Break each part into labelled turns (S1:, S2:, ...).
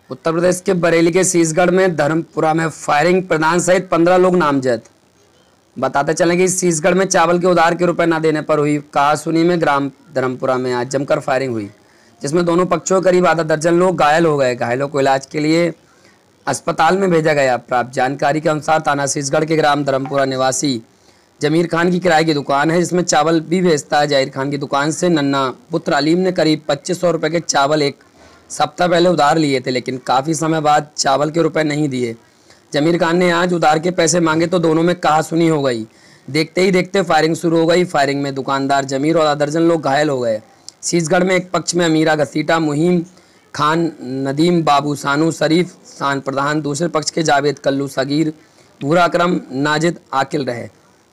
S1: उत्तर प्रदेश के बरेली के शीशगढ़ में धर्मपुरा में फायरिंग, प्रधान सहित 15 लोग नामजद। बताते चलें कि शीशगढ़ में चावल के उधार के रुपए न देने पर हुई कहासुनी में ग्राम धर्मपुरा में आज जमकर फायरिंग हुई, जिसमें दोनों पक्षों करीब आधा दर्जन लोग घायल हो गए। घायलों को इलाज के लिए अस्पताल में भेजा गया। प्राप्त जानकारी के अनुसार थाना शीशगढ़ के ग्राम धर्मपुरा निवासी जमीर खान की किराए की दुकान है, जिसमें चावल भी बेचता है। जहीर खान की दुकान से नन्ना पुत्र अलीम ने करीब 2500 रुपये के चावल एक सप्ताह पहले उधार लिए थे, लेकिन काफ़ी समय बाद चावल के रुपए नहीं दिए। जमीर खान ने आज उधार के पैसे मांगे तो दोनों में कहासुनी हो गई। देखते ही देखते फायरिंग शुरू हो गई। फायरिंग में दुकानदार जमीर और आधा दर्जन लोग घायल हो गए। शीशगढ़ में एक पक्ष में अमीरा घसीटा, मुहिम खान, नदीम, बाबू सानू, शरीफ शान प्रधान, दूसरे पक्ष के जावेद, कल्लू, सगीर, भूरा अकरम, नाजिद, आकिल रहे।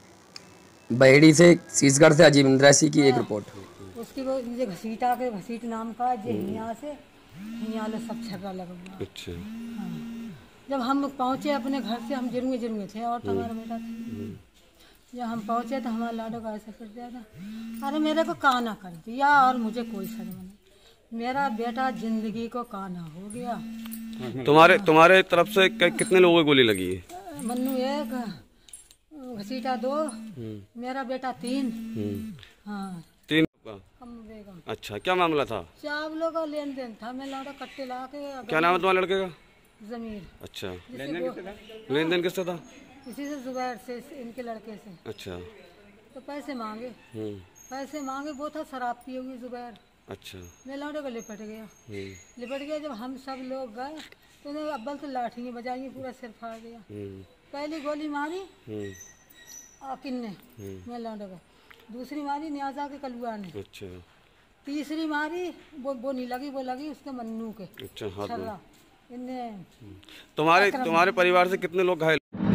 S1: बहेड़ी से शीशगढ़ से अजीब इंद्रैसी की एक रिपोर्ट।
S2: उसकी वो ये घसीटा के घसीट नाम का यहाँ से यहाँ सब छर्रा लगा हुआ।
S3: अच्छा।
S2: हाँ। जब हम पहुँचे अपने घर से, हम जिरुए थे और हमारा बेटा था। जब हम पहुँचे तो हमारा लाडो का ऐसा कर दिया था, अरे मेरे को काना कर दिया और मुझे कोई शर्म नहीं। मेरा बेटा जिंदगी को काना हो गया।
S3: तुम्हारे तरफ से कितने लोगों को गोली लगी है?
S2: मन्नू एक, घसीटा 2, मेरा बेटा 3। हाँ
S3: 3।
S2: बेगम।
S3: अच्छा, क्या मामला था?
S2: चावलों का लेन देन था। मैं लाडो कट्टे ला के।
S3: क्या नाम है तुम्हारे लड़के का?
S2: जमीर।
S3: अच्छा, लेन देन किससे था?
S2: इसी से, जुबैर से, इनके लड़के से।
S3: अच्छा।
S2: तो पैसे मांगे, वो था शराब पिए हुई जुबैर।
S3: अच्छा।
S2: मैं लाडो को लिपट गया। जब हम सब लोग गए तो उन्हें अव्वल तो लाठी बजाई, पूरा सिर फाड़ दिया। पहली गोली मारी आकिन ने, मैं लाडो को। दूसरी मारी न्याजा के कलुआ ने।
S3: अच्छा।
S2: तीसरी मारी वो नहीं लगी, वो लगी उसके मन्नू के।
S3: अच्छा, हाथ में।
S2: इनने।
S3: तुम्हारे परिवार से कितने लोग घायल?